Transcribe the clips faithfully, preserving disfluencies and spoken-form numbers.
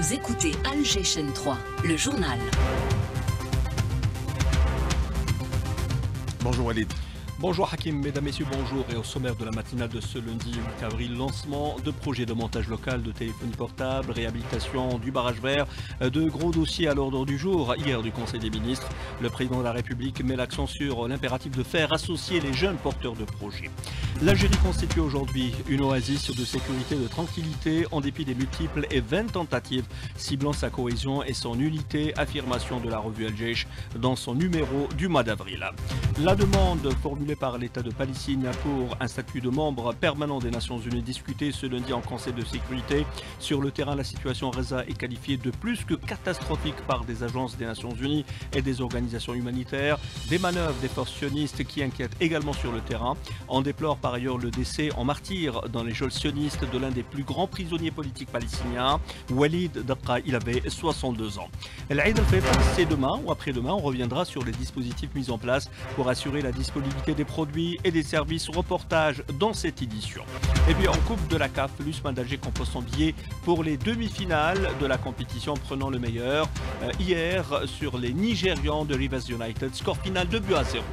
Vous écoutez Alger Chaîne trois, le journal. Bonjour Walid. Bonjour Hakim, mesdames, messieurs, bonjour. Et au sommaire de la matinale de ce lundi huit avril, lancement de projets de montage local de téléphonie portable, réhabilitation du barrage vert, de gros dossiers à l'ordre du jour. Hier du Conseil des ministres, le président de la République met l'accent sur l'impératif de faire associer les jeunes porteurs de projets. L'Algérie constitue aujourd'hui une oasis de sécurité et de tranquillité en dépit des multiples et vaines tentatives ciblant sa cohésion et son unité, affirmation de la revue El Jaish dans son numéro du mois d'avril. La demande formulée par l'État de Palestine pour un statut de membre permanent des Nations Unies discutée ce lundi en Conseil de sécurité. Sur le terrain, la situation à Gaza est qualifiée de plus que catastrophique par des agences des Nations Unies et des organisations humanitaires. Des manœuvres des forces sionistes qui inquiètent également sur le terrain. On déplore par ailleurs le décès en martyr dans les geôles sionistes de l'un des plus grands prisonniers politiques palestiniens, Walid Daqqa. Il avait soixante-deux ans. L'Aïd al-Fitr, c'est demain ou après-demain. On reviendra sur les dispositifs mis en place pour assurer la disponibilité des produits et des services. Reportage dans cette édition. Et puis en Coupe de la C A F, l'Usman d'Alger compose son billet pour les demi-finales de la compétition prenant le meilleur. Euh, hier sur les Nigérians de Rivers United, score final deux buts à zéro.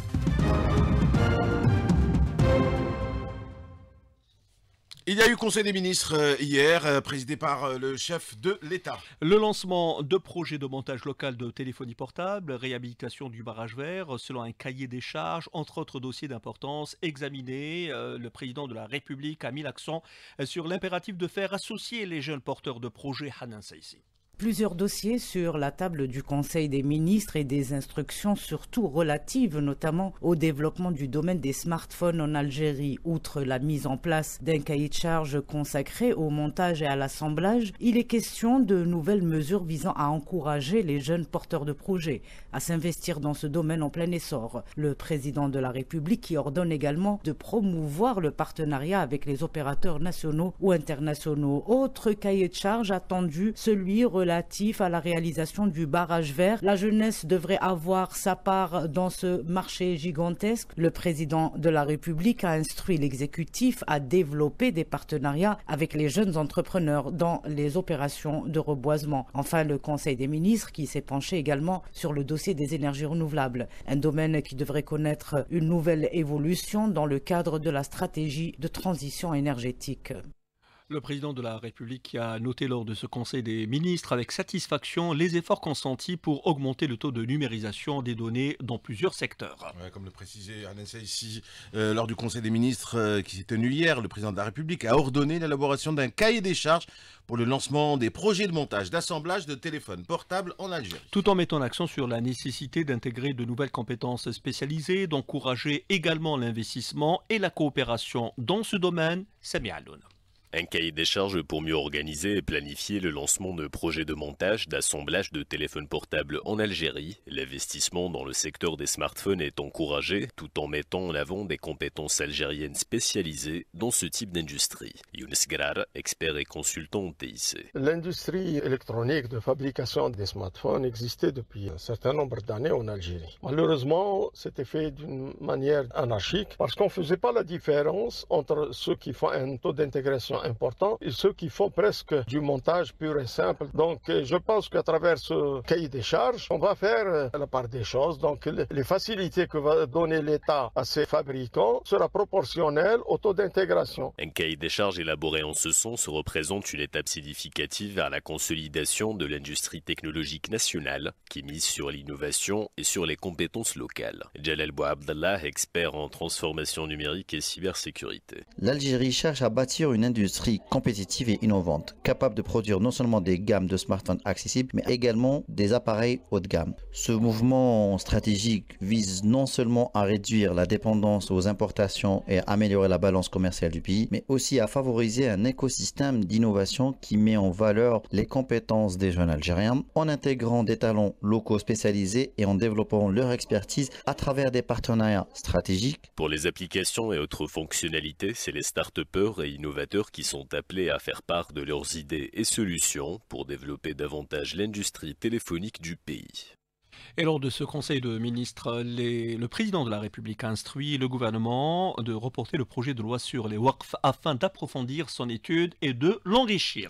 Il y a eu Conseil des ministres hier, présidé par le chef de l'État. Le lancement de projets de montage local de téléphonie portable, réhabilitation du barrage vert, selon un cahier des charges, entre autres dossiers d'importance examinés. Le président de la République a mis l'accent sur l'impératif de faire associer les jeunes porteurs de projets. Hanan Saïsi. Plusieurs dossiers sur la table du Conseil des ministres et des instructions surtout relatives notamment au développement du domaine des smartphones en Algérie. Outre la mise en place d'un cahier de charges consacré au montage et à l'assemblage, il est question de nouvelles mesures visant à encourager les jeunes porteurs de projets à s'investir dans ce domaine en plein essor. Le président de la République qui ordonne également de promouvoir le partenariat avec les opérateurs nationaux ou internationaux. Autre cahier de charges attendu, celui relatif relatif à la réalisation du barrage vert. La jeunesse devrait avoir sa part dans ce marché gigantesque. Le président de la République a instruit l'exécutif à développer des partenariats avec les jeunes entrepreneurs dans les opérations de reboisement. Enfin, le Conseil des ministres qui s'est penché également sur le dossier des énergies renouvelables, un domaine qui devrait connaître une nouvelle évolution dans le cadre de la stratégie de transition énergétique. Le président de la République a noté lors de ce Conseil des ministres avec satisfaction les efforts consentis pour augmenter le taux de numérisation des données dans plusieurs secteurs. Ouais, comme le précisait Hanan Saïsi euh, lors du Conseil des ministres euh, qui s'est tenu hier, le président de la République a ordonné l'élaboration d'un cahier des charges pour le lancement des projets de montage, d'assemblage de téléphones portables en Algérie. Tout en mettant l'accent sur la nécessité d'intégrer de nouvelles compétences spécialisées, d'encourager également l'investissement et la coopération dans ce domaine. Sami Aloun. Un cahier des charges pour mieux organiser et planifier le lancement de projets de montage, d'assemblage de téléphones portables en Algérie. L'investissement dans le secteur des smartphones est encouragé tout en mettant en avant des compétences algériennes spécialisées dans ce type d'industrie. Younes Grar, expert et consultant T I C. L'industrie électronique de fabrication des smartphones existait depuis un certain nombre d'années en Algérie. Malheureusement, c'était fait d'une manière anarchique parce qu'on ne faisait pas la différence entre ceux qui font un taux d'intégration important et ceux qui font presque du montage pur et simple. Donc je pense qu'à travers ce cahier des charges, on va faire la part des choses. Donc les facilités que va donner l'État à ses fabricants sera proportionnelle au taux d'intégration. Un cahier des charges élaboré en ce sens représente une étape significative vers la consolidation de l'industrie technologique nationale qui mise sur l'innovation et sur les compétences locales. Jalal Bouabdallah, expert en transformation numérique et cybersécurité. L'Algérie cherche à bâtir une industrie compétitive et innovante, capable de produire non seulement des gammes de smartphones accessibles, mais également des appareils haut de gamme. Ce mouvement stratégique vise non seulement à réduire la dépendance aux importations et à améliorer la balance commerciale du pays, mais aussi à favoriser un écosystème d'innovation qui met en valeur les compétences des jeunes Algériens, en intégrant des talents locaux spécialisés et en développant leur expertise à travers des partenariats stratégiques. Pour les applications et autres fonctionnalités, c'est les start-upers et innovateurs qui sont appelés à faire part de leurs idées et solutions pour développer davantage l'industrie téléphonique du pays. Et lors de ce Conseil de ministres, les, le président de la République a instruit le gouvernement de reporter le projet de loi sur les waqf afin d'approfondir son étude et de l'enrichir.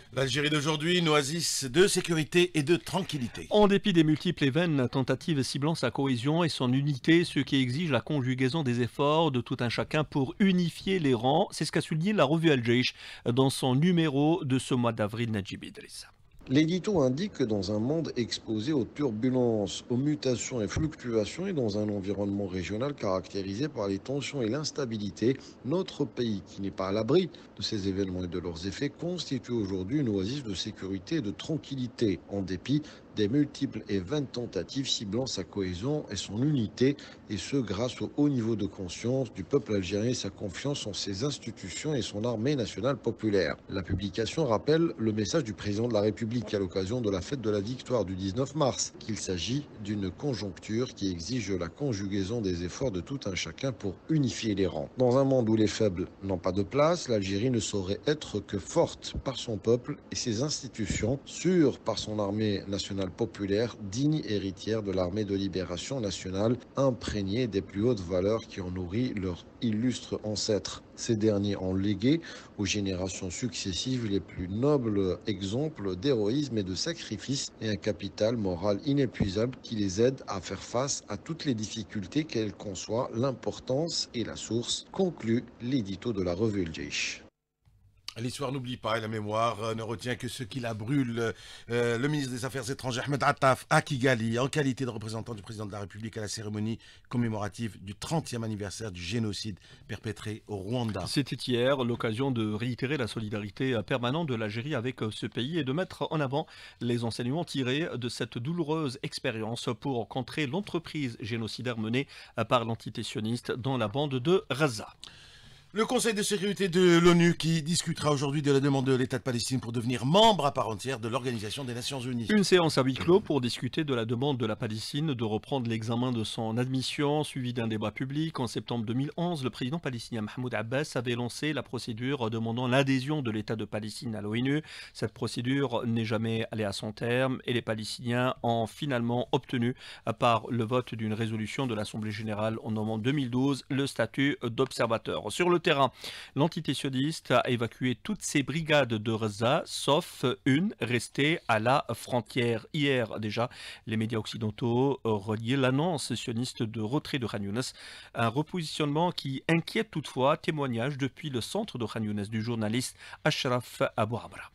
L'Algérie d'aujourd'hui, une oasis de sécurité et de tranquillité. En dépit des multiples et vaines tentatives ciblant sa cohésion et son unité, ce qui exige la conjugaison des efforts de tout un chacun pour unifier les rangs, c'est ce qu'a souligné la revue Al-Jaish dans son numéro de ce mois d'avril. Najib Idriss. L'édito indique que dans un monde exposé aux turbulences, aux mutations et fluctuations et dans un environnement régional caractérisé par les tensions et l'instabilité, notre pays, qui n'est pas à l'abri de ces événements et de leurs effets, constitue aujourd'hui une oasis de sécurité et de tranquillité, en dépit des multiples et vaines tentatives ciblant sa cohésion et son unité, et ce grâce au haut niveau de conscience du peuple algérien et sa confiance en ses institutions et son armée nationale populaire. La publication rappelle le message du président de la République à l'occasion de la fête de la victoire du dix-neuf mars, qu'il s'agit d'une conjoncture qui exige la conjugaison des efforts de tout un chacun pour unifier les rangs. Dans un monde où les faibles n'ont pas de place, l'Algérie ne saurait être que forte par son peuple et ses institutions, sûre par son armée nationale populaire, digne héritière de l'armée de libération nationale, imprégnée des plus hautes valeurs qui ont nourri leurs illustres ancêtres. Ces derniers ont légué aux générations successives les plus nobles exemples d'héroïsme et de sacrifice et un capital moral inépuisable qui les aide à faire face à toutes les difficultés qu'elles conçoivent, l'importance et la source, conclut l'édito de la revue Al-Jaish. L'histoire n'oublie pas et la mémoire euh, ne retient que ce qui la brûle. Euh, le ministre des Affaires étrangères, Ahmed Attaf, à Kigali, en qualité de représentant du président de la République à la cérémonie commémorative du trentième anniversaire du génocide perpétré au Rwanda. C'était hier l'occasion de réitérer la solidarité permanente de l'Algérie avec ce pays et de mettre en avant les enseignements tirés de cette douloureuse expérience pour contrer l'entreprise génocidaire menée par l'entité sioniste dans la bande de Gaza. Le Conseil de sécurité de l'ONU qui discutera aujourd'hui de la demande de l'État de Palestine pour devenir membre à part entière de l'Organisation des Nations Unies. Une séance à huis clos pour discuter de la demande de la Palestine de reprendre l'examen de son admission, suivi d'un débat public. En septembre deux mille onze, le président palestinien Mahmoud Abbas avait lancé la procédure demandant l'adhésion de l'État de Palestine à l'ONU. Cette procédure n'est jamais allée à son terme et les Palestiniens ont finalement obtenu, par le vote d'une résolution de l'Assemblée générale en novembre deux mille douze, le statut d'observateur. Sur le terrain, l'entité sioniste a évacué toutes ses brigades de Gaza, sauf une restée à la frontière. Hier déjà, les médias occidentaux reliaient l'annonce sioniste de retrait de Khan Younes, un repositionnement qui inquiète toutefois. Témoignage depuis le centre de Khan Younes du journaliste Ashraf Abou Amra.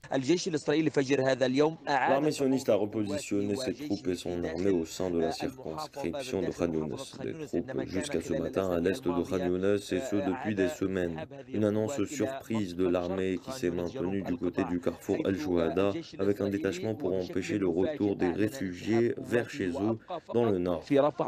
L'armée sioniste a repositionné ses troupes et son armée au sein de la circonscription de Khan Younes. Des troupes jusqu'à ce matin à l'est de Khan Younes et ce depuis des semaines. Une annonce surprise de l'armée qui s'est maintenue du côté du carrefour El Jouhada avec un détachement pour empêcher le retour des réfugiés vers chez eux dans le nord.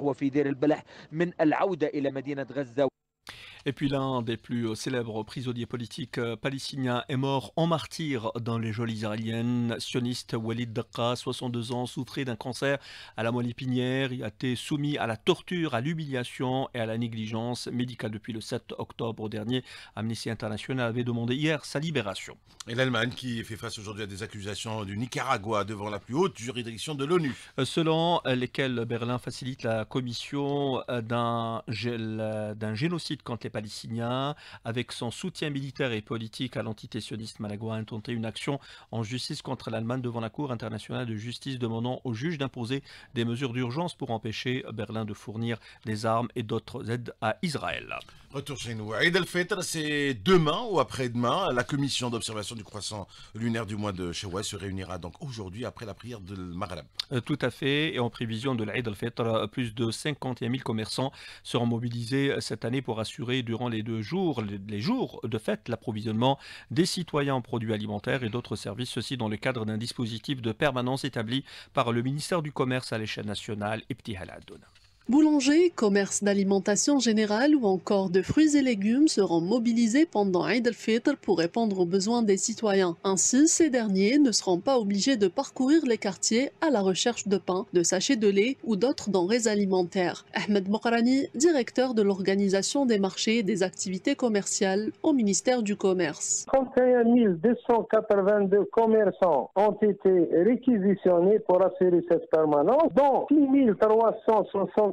Et puis l'un des plus célèbres prisonniers politiques palestiniens est mort en martyr dans les geôles israéliennes. Sioniste Walid Daqqa, soixante-deux ans, souffrait d'un cancer à la moelle épinière. Il a été soumis à la torture, à l'humiliation et à la négligence médicale depuis le sept octobre dernier. Amnesty International avait demandé hier sa libération. Et l'Allemagne qui fait face aujourd'hui à des accusations du Nicaragua devant la plus haute juridiction de l'ONU. Selon lesquelles Berlin facilite la commission d'un génocide contre les Palestiniens. Avec son soutien militaire et politique à l'entité sioniste, Managua a intenté une action en justice contre l'Allemagne devant la Cour internationale de justice, demandant aux juges d'imposer des mesures d'urgence pour empêcher Berlin de fournir des armes et d'autres aides à Israël. Retour chez nous. Eid al-Fitr, c'est demain ou après-demain. La commission d'observation du croissant lunaire du mois de Shawwal se réunira donc aujourd'hui après la prière de Maghreb. Euh, tout à fait. Et en prévision de l'Eid al-Fitr, plus de cinquante et un mille commerçants seront mobilisés cette année pour assurer durant les deux jours, les jours de fête, l'approvisionnement des citoyens en produits alimentaires et d'autres services. Ceci dans le cadre d'un dispositif de permanence établi par le ministère du Commerce à l'échelle nationale. Ibtihal Addoun. Boulangers, commerce d'alimentation générale ou encore de fruits et légumes seront mobilisés pendant Eid al-Fitr pour répondre aux besoins des citoyens. Ainsi, ces derniers ne seront pas obligés de parcourir les quartiers à la recherche de pain, de sachets de lait ou d'autres denrées alimentaires. Ahmed Mokrani, directeur de l'organisation des marchés et des activités commerciales au ministère du Commerce. trente et un mille deux cent quatre-vingt-deux commerçants ont été réquisitionnés pour assurer cette permanence, dont six mille trois cent soixante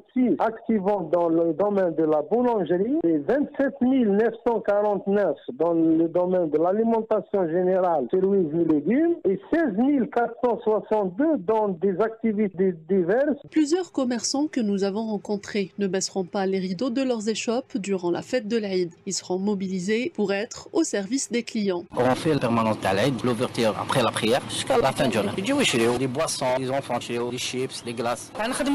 quarante-six activant dans le domaine de la boulangerie et vingt-sept mille neuf cent quarante-neuf dans le domaine de l'alimentation générale, fruits et légumes, et seize mille quatre cent soixante-deux dans des activités diverses. Plusieurs commerçants que nous avons rencontrés ne baisseront pas les rideaux de leurs échoppes durant la fête de l'Aïd. Ils seront mobilisés pour être au service des clients. On fait le permanent à l'Aïd, l'ouverture après la prière jusqu'à la fin de journée. Les boissons, les enfants, les chips, les glaces.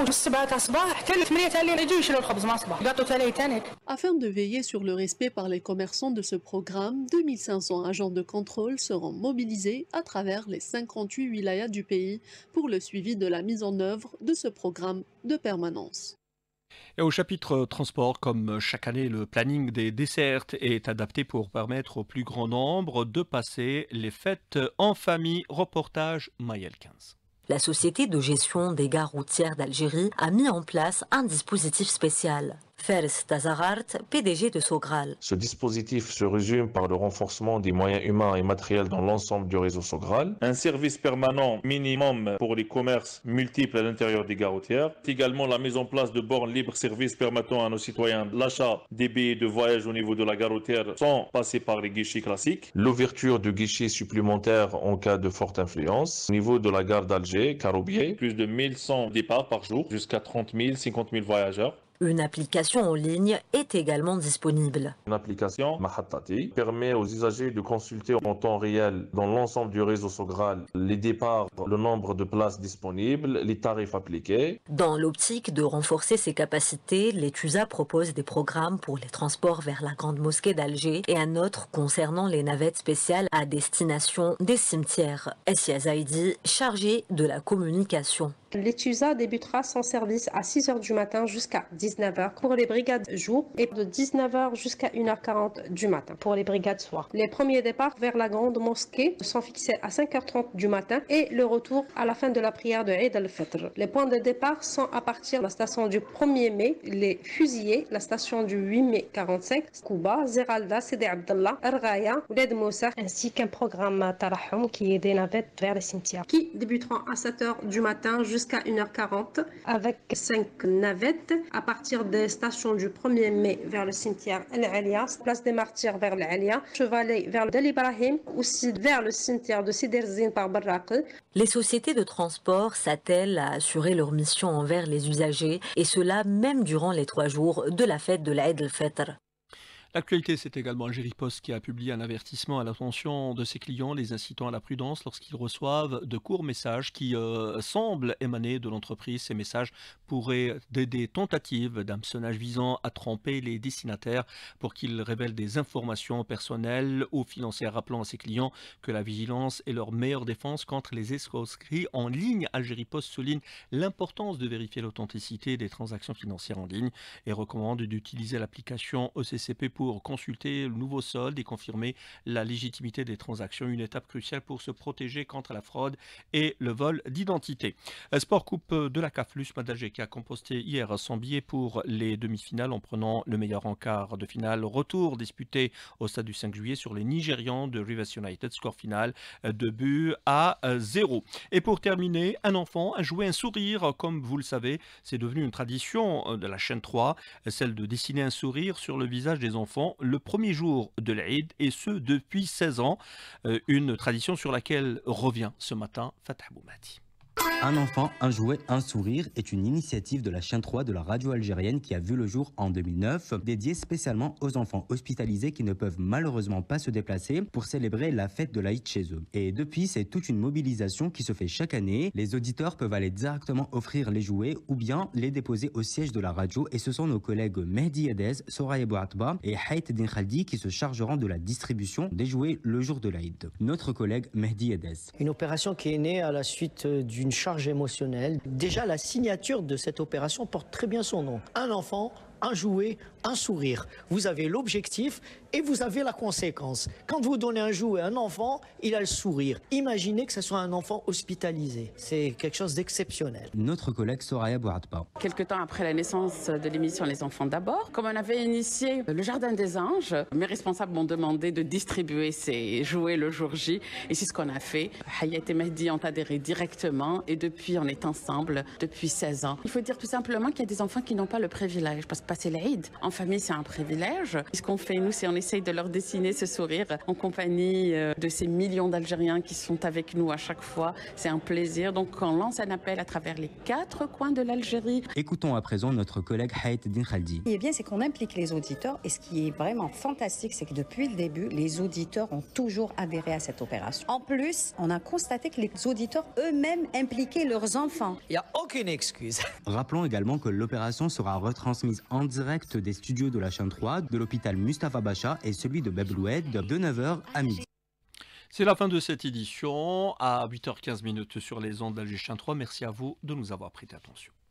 Afin de veiller sur le respect par les commerçants de ce programme, deux mille cinq cents agents de contrôle seront mobilisés à travers les cinquante-huit wilayas du pays pour le suivi de la mise en œuvre de ce programme de permanence. Et au chapitre transport, comme chaque année, le planning des dessertes est adapté pour permettre au plus grand nombre de passer les fêtes en famille. Reportage Maël quinze. La société de gestion des gares routières d'Algérie a mis en place un dispositif spécial. Fares Tazarart, P D G de Sogral. Ce dispositif se résume par le renforcement des moyens humains et matériels dans l'ensemble du réseau Sogral, un service permanent minimum pour les commerces multiples à l'intérieur des gares routières, également la mise en place de bornes libre-service permettant à nos citoyens l'achat des billets de voyage au niveau de la gare routière sans passer par les guichets classiques, l'ouverture de guichets supplémentaires en cas de forte influence, au niveau de la gare d'Alger, Caroubier, plus de mille cent départs par jour, jusqu'à trente mille, cinquante mille voyageurs. Une application en ligne est également disponible. Une application, Mahattati, permet aux usagers de consulter en temps réel dans l'ensemble du réseau Sogral les départs, le nombre de places disponibles, les tarifs appliqués. Dans l'optique de renforcer ses capacités, l'Etusa propose des programmes pour les transports vers la Grande Mosquée d'Alger et un autre concernant les navettes spéciales à destination des cimetières. Essia Zaidi, chargée de la communication. L'Etusa débutera son service à six heures du matin jusqu'à dix-neuf heures pour les brigades jour et de dix-neuf heures jusqu'à une heure quarante du matin pour les brigades soir. Les premiers départs vers la grande mosquée sont fixés à cinq heures trente du matin et le retour à la fin de la prière de Eid al-Fitr. Les points de départ sont à partir de la station du premier mai, les Fusillés, la station du huit mai quarante-cinq, Kouba, Zeralda, Sidi Abdallah, Argaya, Ouled Moussa, ainsi qu'un programme Tarahum qui est des navettes vers les cimetières qui débuteront à sept heures du matin jusqu'à une heure quarante avec cinq navettes à partir des stations du premier mai vers le cimetière El-Alia, place des Martyrs vers l'Alia, Chevalet vers Del Ibrahim, aussi vers le cimetière de Siderzine par Barraqi. Les sociétés de transport s'attellent à assurer leur mission envers les usagers et cela même durant les trois jours de la fête de l'Aïd el-Fitr. L'actualité, c'est également Algérie Post qui a publié un avertissement à l'attention de ses clients, les incitant à la prudence lorsqu'ils reçoivent de courts messages qui euh, semblent émaner de l'entreprise. Ces messages pourraient aider des tentatives d'hameçonnage visant à tromper les destinataires pour qu'ils révèlent des informations personnelles ou financières, rappelant à ses clients que la vigilance est leur meilleure défense contre les escroqueries en ligne. Algérie Post souligne l'importance de vérifier l'authenticité des transactions financières en ligne et recommande d'utiliser l'application E C C P pour consulter le nouveau solde et confirmer la légitimité des transactions, une étape cruciale pour se protéger contre la fraude et le vol d'identité. Sport Coupe de la C A F, l'U S M A d'Alger qui a composté hier son billet pour les demi-finales en prenant le meilleur en quart de finale. Retour disputé au stade du cinq juillet sur les Nigérians de Rivers United, score final deux buts à zéro. Et pour terminer, un enfant, un jouet, un sourire, comme vous le savez, c'est devenu une tradition de la chaîne trois, celle de dessiner un sourire sur le visage des enfants le premier jour de l'Aïd, et ce depuis seize ans, euh, une tradition sur laquelle revient ce matin Fatah Boumati. Un enfant, un jouet, un sourire est une initiative de la chaîne trois de la radio algérienne qui a vu le jour en deux mille neuf, dédiée spécialement aux enfants hospitalisés qui ne peuvent malheureusement pas se déplacer pour célébrer la fête de l'Aïd chez eux. Et depuis, c'est toute une mobilisation qui se fait chaque année. Les auditeurs peuvent aller directement offrir les jouets ou bien les déposer au siège de la radio, et ce sont nos collègues Mehdi Edez, Soraya Bouatba et Haït Din Khaldi qui se chargeront de la distribution des jouets le jour de l'Aïd. Notre collègue Mehdi Edez. Une opération qui est née à la suite d'une charge émotionnelle. Déjà, la signature de cette opération porte très bien son nom. Un enfant, un jouet, un sourire. Vous avez l'objectif Et vous avez la conséquence. Quand vous donnez un jouet à un enfant, il a le sourire. Imaginez que ce soit un enfant hospitalisé. C'est quelque chose d'exceptionnel. Notre collègue Soraya Bouhadba. Quelque temps après la naissance de l'émission Les Enfants d'abord, comme on avait initié le Jardin des Anges, mes responsables m'ont demandé de distribuer ces jouets le jour J. Et c'est ce qu'on a fait. Hayat et Mehdi ont adhéré directement et depuis on est ensemble depuis seize ans. Il faut dire tout simplement qu'il y a des enfants qui n'ont pas le privilège parce que passer l'Aïd en famille c'est un privilège. Ce qu'on fait nous c'est on essaye de leur dessiner ce sourire en compagnie de ces millions d'Algériens qui sont avec nous à chaque fois. C'est un plaisir. Donc on lance un appel à travers les quatre coins de l'Algérie. Écoutons à présent notre collègue Hayat Din Khaldi. Ce qui est bien c'est qu'on implique les auditeurs et ce qui est vraiment fantastique c'est que depuis le début les auditeurs ont toujours adhéré à cette opération. En plus on a constaté que les auditeurs eux-mêmes impliquaient leurs enfants. Il n'y a aucune excuse. Rappelons également que l'opération sera retransmise en direct des studios de la chaîne trois, de l'hôpital Mustapha Bacha et celui de Bebloued de neuf heures à midi. C'est la fin de cette édition à huit heures quinze sur les ondes d'Alger Chaîne trois. Merci à vous de nous avoir prêté attention.